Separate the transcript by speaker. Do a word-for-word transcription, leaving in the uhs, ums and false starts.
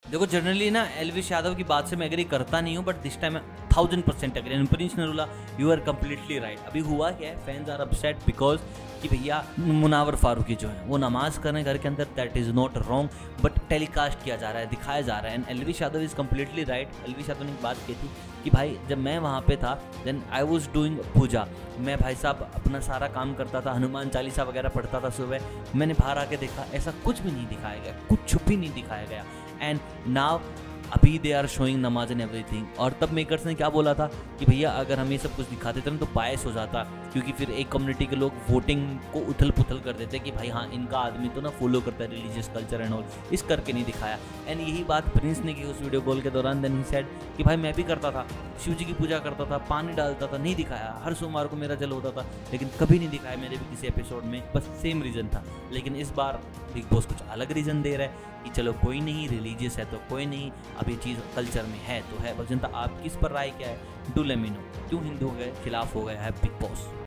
Speaker 1: देखो जनरली ना एल्विश यादव की बात से मैं एग्री करता नहीं हूँ, but this time thousand percent agree. And Prince Narula, you are completely right. अभी हुआ क्या है, फैंस आर अपसेट बिकॉज कि भैया मुनावर फारूकी जो है वो नमाज कर रहे हैं घर के अंदर, that is not wrong, but telecast किया जा रहा है, दिखाया जा रहा है। And Elvish Yadav is completely right. Elvish Yadav ने एक बात की थी कि भाई जब मैं वहाँ पे था then I was doing puja, मैं भाई साहब अपना सारा काम करता था, हनुमान चालीसा वगैरह पढ़ता था सुबह। मैंने बाहर आके देखा ऐसा कुछ भी नहीं दिखाया गया, कुछ भी नहीं दिखाया गया। एंड नाउ अभी they are showing namaz and everything. और तब मेकर्स ने क्या बोला था कि भैया अगर हम ये सब कुछ दिखाते थे ना तो बायस हो जाता, क्योंकि फिर एक कम्युनिटी के लोग वोटिंग को उथल पुथल कर देते कि भाई हाँ इनका आदमी तो ना फॉलो करता है रिलीजियस कल्चर एंड ऑल, इस करके नहीं दिखाया। एंड यही बात प्रिंस ने की उस वीडियो कॉल के दौरान। देन ही सेड कि भाई मैं भी करता था, शिव जी की पूजा करता था, पानी डालता था, नहीं दिखाया। हर सोमवार को मेरा जल होता था, लेकिन कभी नहीं दिखाया मेरे भी किसी एपिसोड में, बस सेम रीज़न था। लेकिन इस बार बिग बॉस कुछ अलग रीज़न दे रहा है कि चलो कोई नहीं, रिलीजियस है तो कोई नहीं, अब ये चीज़ कल्चर में है तो है। बस जनता आपकी इस पर राय क्या है, डू लेट मी नो। क्यों हिंदू हो गए खिलाफ हो गया है बिग बॉस?